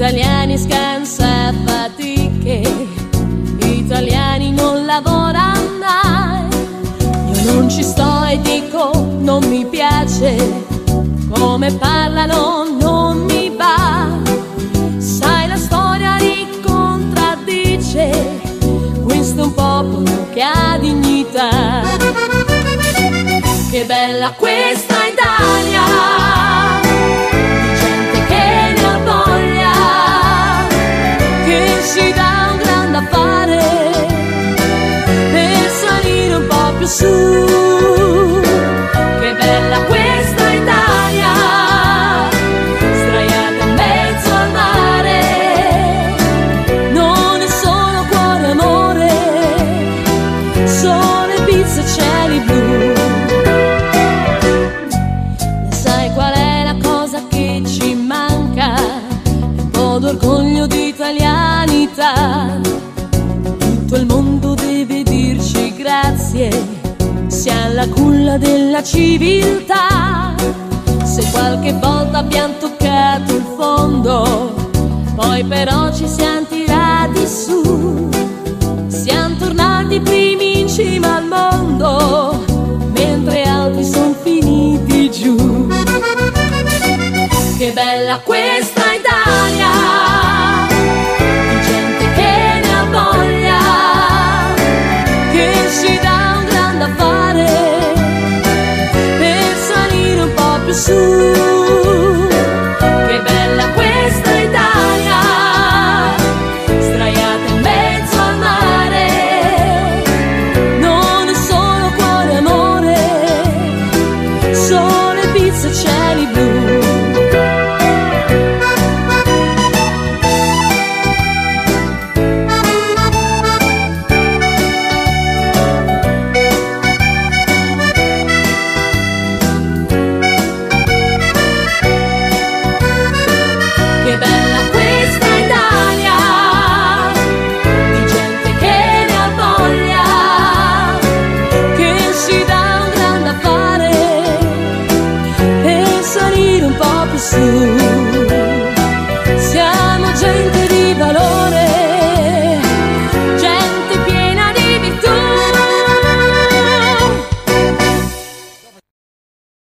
Italiani scansa fatiche, italiani non lavorano mai. Io non ci sto e dico non mi piace, come parlano non mi va. Sai, la storia li contraddice, questo è un popolo che ha dignità. Che bella questa Italia, di gente che ne ha voglia, che si dà un grande affare per salire un po' più su. Che bella questa Italia, sdraiata in mezzo al mare, non è solo cuore e amore, sole, pizza e cieli blu. D'orgoglio di italianità, tutto il mondo deve dirci grazie, siamo la culla della civiltà. Se qualche volta abbiamo toccato il fondo, poi però ci siamo tirati su, siamo tornati i primi in cima al mondo, mentre altri sono finiti giù. Che bella questa Italia, di gente che ne ha voglia, che si dà un grande affare per salire un po' più su.